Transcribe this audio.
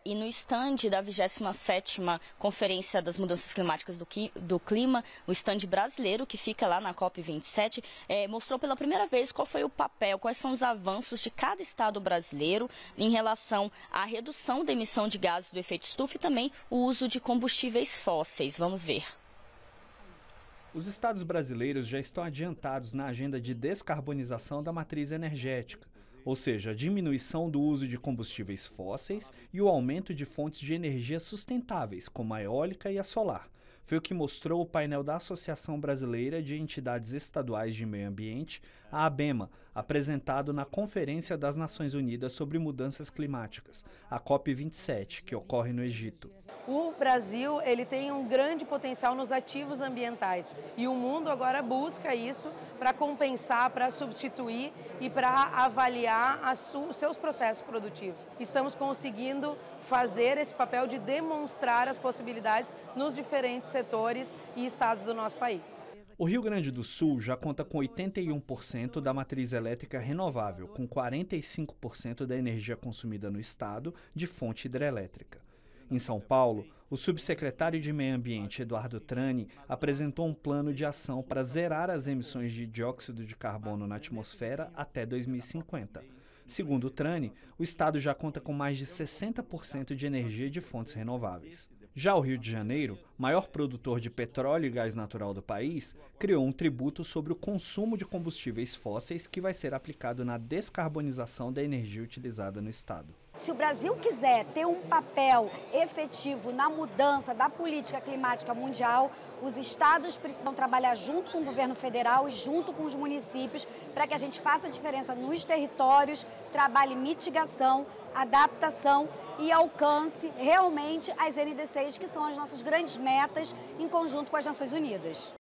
E no estande da 27ª Conferência das Mudanças Climáticas do Clima, o estande brasileiro, que fica lá na COP27, mostrou pela primeira vez qual foi o papel, quais são os avanços de cada estado brasileiro em relação à redução da emissão de gases do efeito estufa e também o uso de combustíveis fósseis. Vamos ver. Os estados brasileiros já estão adiantados na agenda de descarbonização da matriz energética, ou seja, a diminuição do uso de combustíveis fósseis e o aumento de fontes de energia sustentáveis, como a eólica e a solar. Foi o que mostrou o painel da Associação Brasileira de Entidades Estaduais de Meio Ambiente, a ABEMA, apresentado na Conferência das Nações Unidas sobre Mudanças Climáticas, a COP27, que ocorre no Egito. O Brasil ele tem um grande potencial nos ativos ambientais e o mundo agora busca isso para compensar, para substituir e para avaliar os seus processos produtivos. Estamos conseguindo fazer esse papel de demonstrar as possibilidades nos diferentes setores e estados do nosso país. O Rio Grande do Sul já conta com 81% da matriz elétrica renovável, com 45% da energia consumida no estado de fonte hidrelétrica. Em São Paulo, o subsecretário de Meio Ambiente, Eduardo Trani, apresentou um plano de ação para zerar as emissões de dióxido de carbono na atmosfera até 2050. Segundo o Trani, o estado já conta com mais de 60% de energia de fontes renováveis. Já o Rio de Janeiro, maior produtor de petróleo e gás natural do país, criou um tributo sobre o consumo de combustíveis fósseis que vai ser aplicado na descarbonização da energia utilizada no estado. Se o Brasil quiser ter um papel efetivo na mudança da política climática mundial, os estados precisam trabalhar junto com o governo federal e junto com os municípios para que a gente faça a diferença nos territórios, trabalhe mitigação, adaptação e alcance realmente as NDCs, que são as nossas grandes metas em conjunto com as Nações Unidas.